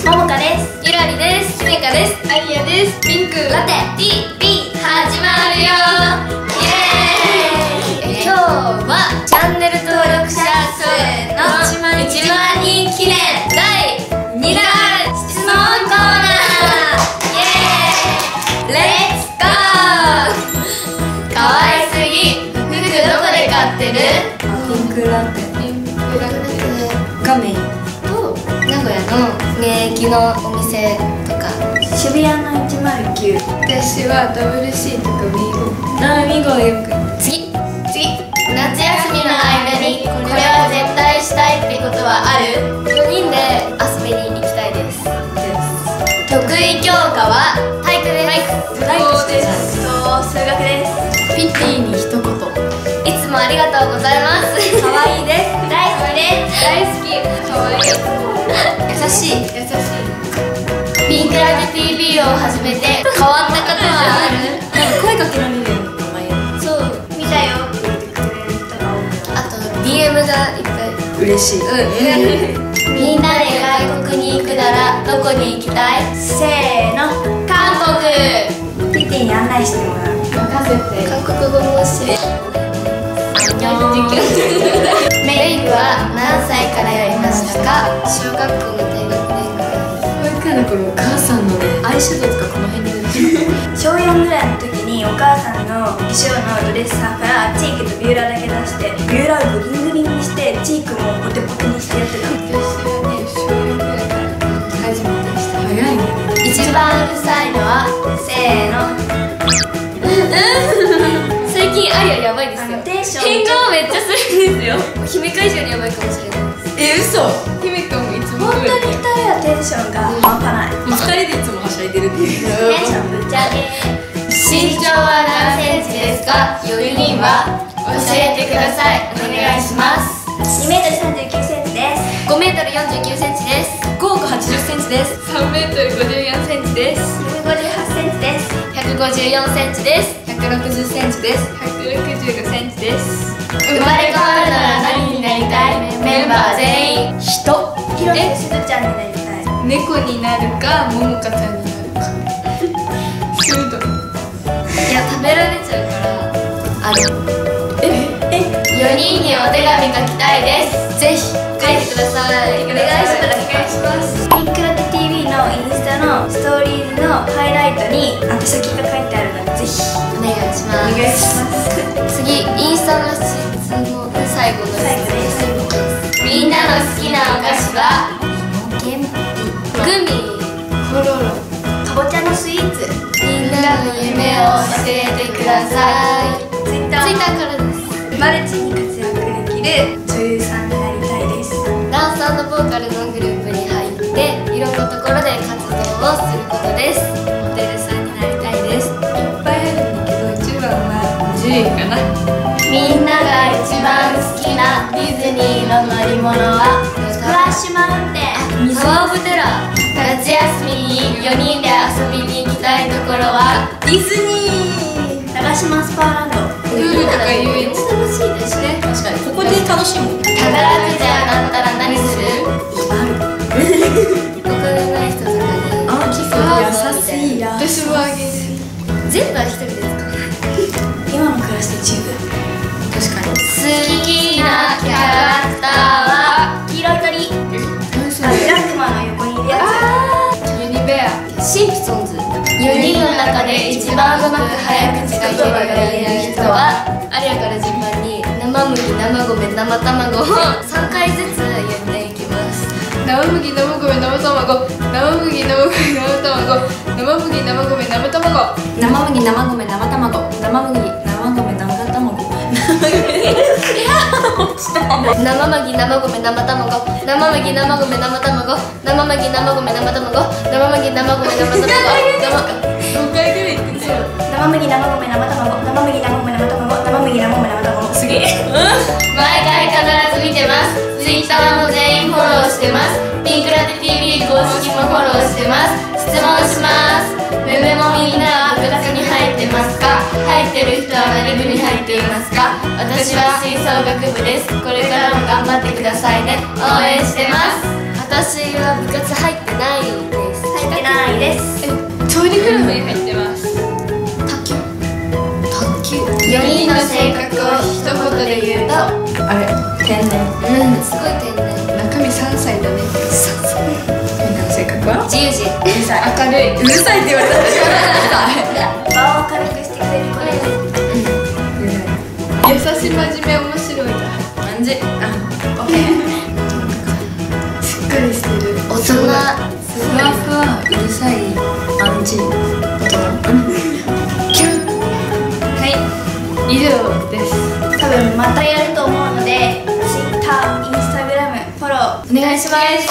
ももかです。 ゆらりです。めかです。あきやです。ピンクラテ TV 始まるよ。イエーイ。今日はチャンネル登録者数の1万人記念第2弾質問コーナー。イエーイ。レッツゴー。かわいすぎ。服どこで買ってる？ ピンクラテ。 画面と名古屋の現役のお店とか。 渋谷の109。 私はWCとかミゴよく。次夏休みの間にこれは絶対したいってことはある？4人で遊びに行きたいです。得意教科は体育です。 体育です。数学です。 ピッティに一言。いつもありがとうございます。 可愛いです。大好きです。 大好き。可愛い。優しい。ピンクラテ TV を始めて変わったことはある？ 声かけられるような名前。そう、見たよって言ってくれる人が多い。 あと DM がいっぱい。 嬉しい。 みんなで外国に行くならどこに行きたい？ せーの、 韓国。 ピッティに案内してもらう。 任せて。韓国語も教えて。メイクは何歳からやりましたか？小学校の低学年ぐらい。 保育園の頃、お母さんのね、アイシャドウとかこの辺に塗ってる。 小4ぐらいの時にお母さんの衣装のドレッサーからチークとビューラーだけ出してビューラーをグリングリンにしてチークもポテポテにしてやってた。 私はね、小4ぐらいから初めてした。 早いね。 一番うるさいのは？ せーの。 最近アリアやばいですよ。 テンション変顔めっちゃするんですよ。姫か以上にやばいかもしれないです。 嘘。姫ともいつも本当に2人はテンションが半端ない。 2人でいつもはしゃいでるっていう。 テンションぶち上げ。 身長は何センチですか？4人は教えてください。お願いします。 2メートル39センチです。 5メートル49センチです。 5億80センチです。 3メートル54センチです。 158センチです。 154センチです。 160センチです。 165センチです。生まれ変わるなら何になりたい？メンバー全員人。 広瀬すずちゃんになりたい。 猫になるか、ももかちゃんになるか。フード。 いや、食べられちゃうから。4人にお手紙書きたいです。ぜひ書いてください。お願いします。 ピンクラテ TV のインスタのストーリーズのハイライトに宛先が書いてあるのでぜひお願いします。 お願いします。 次、インスタの質問最後の質問です。みんなの好きなお菓子は？グミ、 コロロ、かぼちゃのスイーツ。 みんなの夢を教えてください。 ツイッターからです。 マルチに活躍できる女優さんになりたいです。 ダンサーのボーカルのグループに入っていろんなところで活動をすることです。モデルさんになりたいです。 いっぱいあるんだけど、一番は10位かな。 みんなが一番好きなディズニーの乗り物は？ スプラッシュマウンテン。 タワーオブテラー。夏休みに4人で遊びに行きたいところは？ ディズニー。長島スパーランド。 プールとか遊園地楽しいですね。 確かに、ここで楽しむ。 宝くじ当たったら何する？お金ない人とかに優しい。私もあげる。 全部は一人で使う。 今の暮らしで十分。 確かに。 好きなキャラクターは？ 黄色い鳥。ジャックマンの横にいるやユニベア。 シンプソンズ。4人の中で一番うまく早口言葉が言える人は？アリアから順番に生麦、生米、生卵を3回ずつ言っていきます。 生麦、生米、生卵。生麦、生米、生卵。生麦、生米、生卵。 生麦、生米、生卵。生麦、生米、生卵。 生麦、生米、生卵。生麦、生米、生卵。生麦、生米、生卵。生麦、生米、生卵。生麦、生米、生卵。 5回ぐらい言ってたよ。 生麦、生米、生卵。生麦、生米、生卵。生麦、生米、生卵。 すげえ。 毎回必ず見てます。Twitter も全員フォローしてます。ピンクラテ TV 公式もフォローしてます。質問します。メメもみんなは部活に入ってますか？入ってる人は何部に入っていますか？私は吹奏楽部です。これからも頑張ってくださいね。応援してます。私は部活入ってない。 自由人。 うるさい。 明るい。 うるさいって言われたらしょうがない。場を明るくしてくれる子です。 優しい真面目面白いだ。 オッケー。しっかりしてる。 大人。 ふわふわうるさい感じ。大人。 はい、以上です。 多分またやると思うので Twitter、Instagram フォローお願いします。